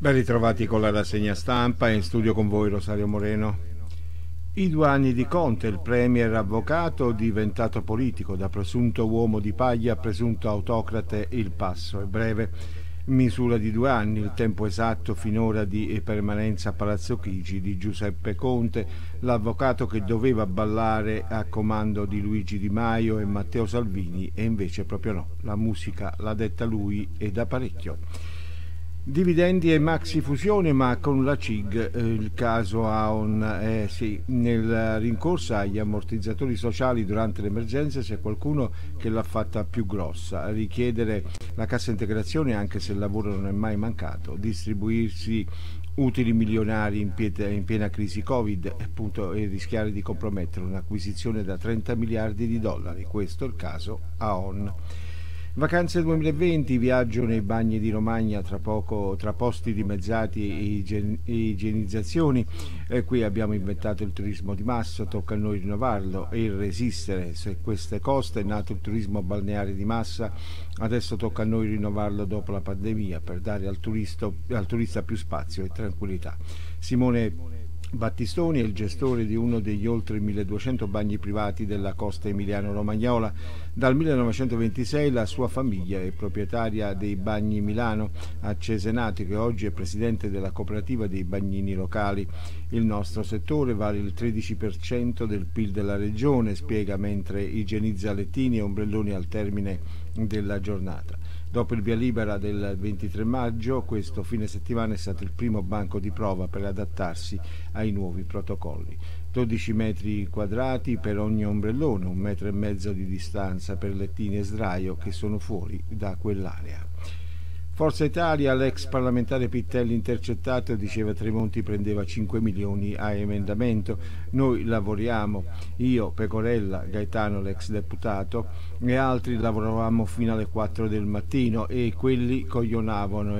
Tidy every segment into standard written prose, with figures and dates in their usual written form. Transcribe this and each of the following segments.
Ben ritrovati con la rassegna stampa, in studio con voi Rosario Moreno. I 2 anni di Conte, il premier avvocato diventato politico, da presunto uomo di paglia a presunto autocrate, il passo è breve. Misura di 2 anni, il tempo esatto finora di permanenza a Palazzo Chigi di Giuseppe Conte, l'avvocato che doveva ballare a comando di Luigi Di Maio e Matteo Salvini, e invece proprio no, la musica l'ha detta lui e da parecchio. Dividendi e maxi fusione, ma con la CIG, il caso Aon, nel rincorsa agli ammortizzatori sociali durante l'emergenza c'è qualcuno che l'ha fatta più grossa, a richiedere la cassa integrazione anche se il lavoro non è mai mancato, distribuirsi utili milionari in piena crisi Covid e rischiare di compromettere un'acquisizione da 30 miliardi di dollari, questo è il caso Aon. Vacanze 2020, viaggio nei bagni di Romagna, tra posti dimezzati e igienizzazioni. Qui abbiamo inventato il turismo di massa, tocca a noi rinnovarlo e resistere. Se queste coste è nato il turismo balneare di massa, adesso tocca a noi rinnovarlo dopo la pandemia per dare al turista più spazio e tranquillità. Simone Battistoni è il gestore di uno degli oltre 1200 bagni privati della costa emiliano-romagnola. Dal 1926 la sua famiglia è proprietaria dei Bagni Milano a Cesenati, che oggi è presidente della cooperativa dei bagnini locali. Il nostro settore vale il 13% del PIL della regione, spiega mentre igienizza lettini e ombrelloni al termine della giornata. Dopo il via libera del 23 maggio, questo fine settimana è stato il primo banco di prova per adattarsi ai nuovi protocolli. 12 metri quadrati per ogni ombrellone, 1,5 metri di distanza per lettini e sdraio che sono fuori da quell'area. Forza Italia, l'ex parlamentare Pittelli intercettato, diceva Tremonti prendeva 5 milioni a emendamento. Noi lavoriamo, io, Pecorella, Gaetano l'ex deputato e altri lavoravamo fino alle 4 del mattino e quelli coglionavano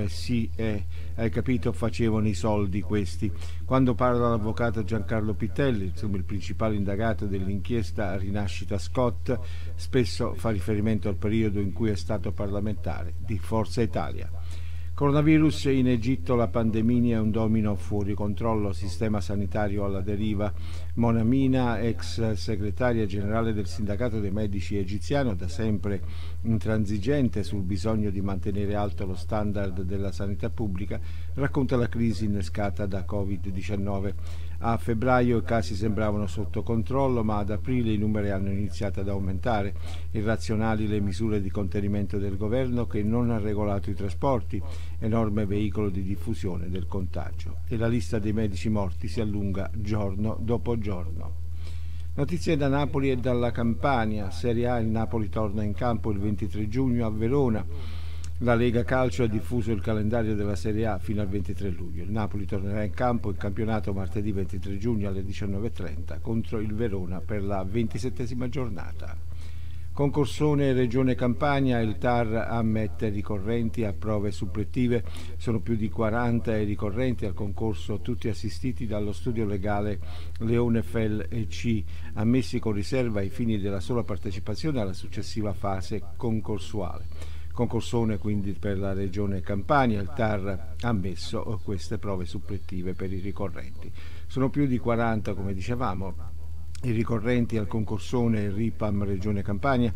hai capito, facevano i soldi questi. Quando parla l'avvocato Giancarlo Pittelli, insomma il principale indagato dell'inchiesta Rinascita Scott, spesso fa riferimento al periodo in cui è stato parlamentare di Forza Italia. Coronavirus in Egitto, la pandemia è un domino fuori controllo, sistema sanitario alla deriva. Mona Mina, ex segretaria generale del sindacato dei medici egiziano, da sempre intransigente sul bisogno di mantenere alto lo standard della sanità pubblica, racconta la crisi innescata da Covid-19. A febbraio i casi sembravano sotto controllo, ma ad aprile i numeri hanno iniziato ad aumentare. Irrazionali le misure di contenimento del governo che non ha regolato i trasporti, enorme veicolo di diffusione del contagio. E la lista dei medici morti si allunga giorno dopo giorno. Notizie da Napoli e dalla Campania. Serie A, il Napoli torna in campo il 23 giugno a Verona. La Lega Calcio ha diffuso il calendario della Serie A fino al 23 luglio. Il Napoli tornerà in campo in campionato martedì 23 giugno alle 19:30 contro il Verona per la 27ª giornata. Concorsone Regione Campania, il TAR ammette ricorrenti a prove supplettive. Sono più di 40 i ricorrenti al concorso, tutti assistiti dallo studio legale Leone Fel e C, ammessi con riserva ai fini della sola partecipazione alla successiva fase concorsuale. Concorsone quindi per la Regione Campania, il TAR ha ammesso queste prove supplettive per i ricorrenti. Sono più di 40, come dicevamo, i ricorrenti al concorsone RIPAM Regione Campania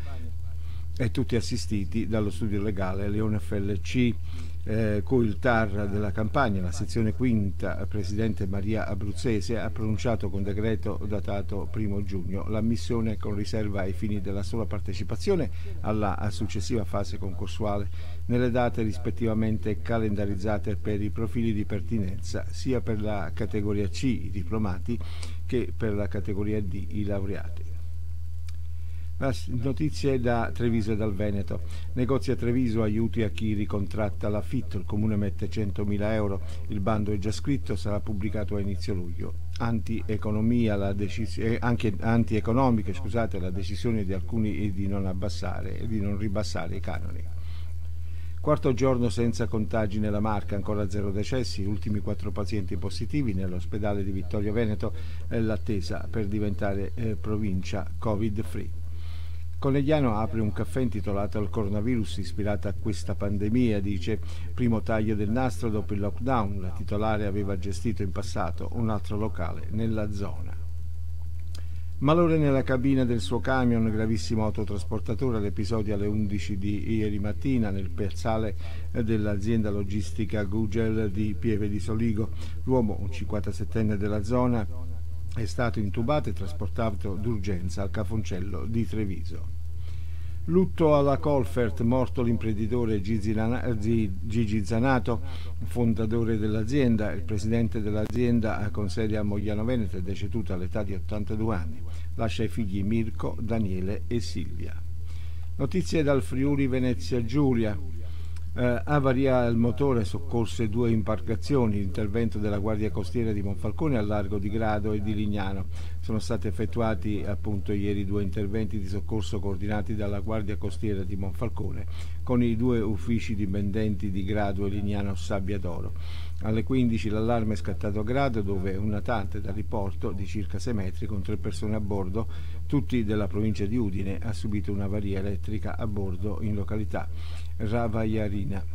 e tutti assistiti dallo studio legale Leone FLC, cui il TAR della Campania, la sezione quinta, presidente Maria Abruzzese, ha pronunciato con decreto datato 1 giugno l'ammissione con riserva ai fini della sola partecipazione alla successiva fase concorsuale nelle date rispettivamente calendarizzate per i profili di pertinenza sia per la categoria C, i diplomati, che per la categoria D, i laureati. Notizie da Treviso e dal Veneto. Negozi a Treviso, aiuti a chi ricontratta l'affitto. Il comune mette 100.000 euro. Il bando è già scritto, sarà pubblicato a inizio luglio. Anche antieconomiche, la decisione di alcuni di non ribassare i canoni. Quarto giorno senza contagi nella Marca, ancora 0 decessi, ultimi 4 pazienti positivi nell'ospedale di Vittorio Veneto, l'attesa per diventare provincia Covid-free. Conegliano apre un caffè intitolato al coronavirus, ispirata a questa pandemia, dice: primo taglio del nastro dopo il lockdown. La titolare aveva gestito in passato un altro locale nella zona. Malore nella cabina del suo camion, gravissimo autotrasportatore. L'episodio alle 11 di ieri mattina nel piazzale dell'azienda logistica Gugel di Pieve di Soligo. L'uomo, un 57enne della zona, è stato intubato e trasportato d'urgenza al Cafoncello di Treviso. Lutto alla Colfert, morto l'imprenditore Gigi Zanato, fondatore dell'azienda. Il presidente dell'azienda con sede a Mogliano Veneto è deceduto all'età di 82 anni. Lascia i figli Mirko, Daniele e Silvia. Notizie dal Friuli Venezia Giulia. Avaria il motore, soccorse 2 imbarcazioni. L'intervento della Guardia Costiera di Monfalcone al largo di Grado e di Lignano. Sono stati effettuati appunto ieri 2 interventi di soccorso coordinati dalla Guardia Costiera di Monfalcone con i 2 uffici dipendenti di Grado e Lignano Sabbiadoro. Alle 15 l'allarme è scattato a Grado, dove un natante da riporto di circa 6 metri con 3 persone a bordo, tutti della provincia di Udine, ha subito un'avaria elettrica a bordo in località Ravaiarina.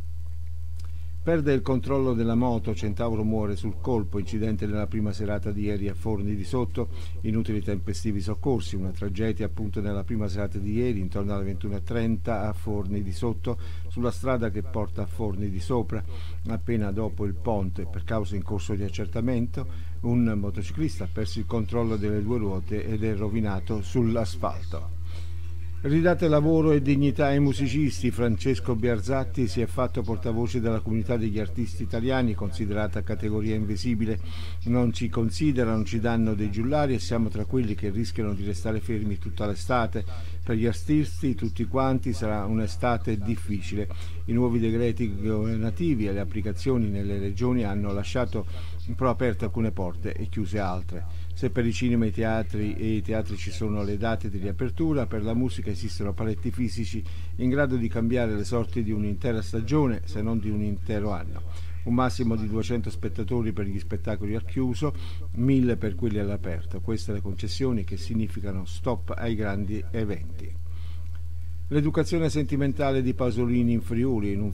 Perde il controllo della moto, Centauro muore sul colpo, incidente nella prima serata di ieri a Forni di Sotto, inutili tempestivi soccorsi, una tragedia appunto nella prima serata di ieri intorno alle 21:30 a Forni di Sotto, sulla strada che porta a Forni di Sopra, appena dopo il ponte. Per cause in corso di accertamento, un motociclista ha perso il controllo delle 2 ruote ed è rovinato sull'asfalto. Ridate lavoro e dignità ai musicisti. Francesco Biarzatti si è fatto portavoce della comunità degli artisti italiani, considerata categoria invisibile. Non ci considerano, ci danno dei giullari e siamo tra quelli che rischiano di restare fermi tutta l'estate. Per gli artisti tutti quanti sarà un'estate difficile. I nuovi decreti governativi e le applicazioni nelle regioni hanno lasciato però aperte alcune porte e chiuse altre. Se per i cinema e i teatri ci sono le date di riapertura, per la musica esistono paletti fisici in grado di cambiare le sorti di un'intera stagione, se non di un intero anno. Un massimo di 200 spettatori per gli spettacoli al chiuso, 1000 per quelli all'aperto. Queste le concessioni che significano stop ai grandi eventi. L'educazione sentimentale di Pasolini in Friuli, in un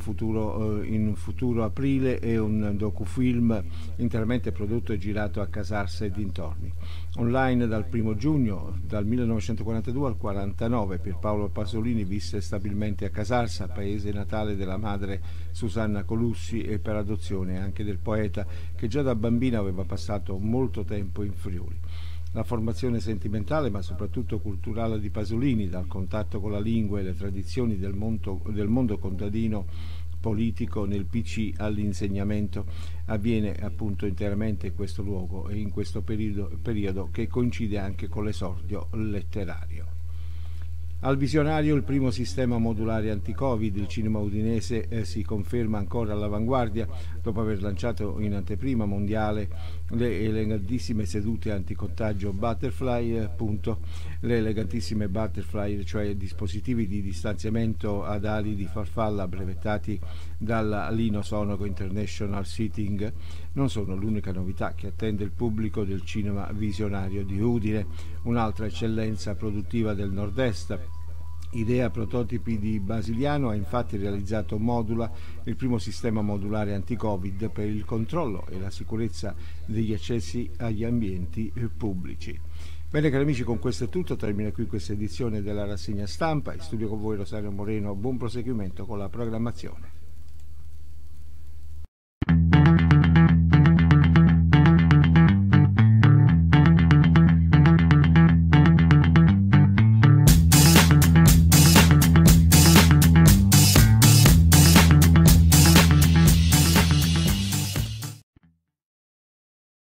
futuro aprile, è un docufilm interamente prodotto e girato a Casarsa e dintorni. Online dal 1 giugno, dal 1942 al 1949, Pierpaolo Pasolini visse stabilmente a Casarsa, paese natale della madre Susanna Colussi e per adozione anche del poeta, che già da bambina aveva passato molto tempo in Friuli. La formazione sentimentale, ma soprattutto culturale di Pasolini, dal contatto con la lingua e le tradizioni del mondo contadino politico nel PC all'insegnamento, avviene appunto interamente in questo luogo e in questo periodo che coincide anche con l'esordio letterario. Al visionario il primo sistema modulare anti-Covid. Il cinema udinese si conferma ancora all'avanguardia dopo aver lanciato in anteprima mondiale le elegantissime sedute anticontagio Butterfly, le elegantissime Butterfly, cioè dispositivi di distanziamento ad ali di farfalla brevettati dalla Lino Sonoco International Seating. Non sono l'unica novità che attende il pubblico del cinema visionario di Udine, un'altra eccellenza produttiva del nord-est. Idea prototipi di Basiliano ha infatti realizzato Modula, il primo sistema modulare anti-Covid per il controllo e la sicurezza degli accessi agli ambienti pubblici. Bene cari amici, con questo è tutto, termina qui questa edizione della rassegna stampa. In studio con voi Rosario Moreno, buon proseguimento con la programmazione.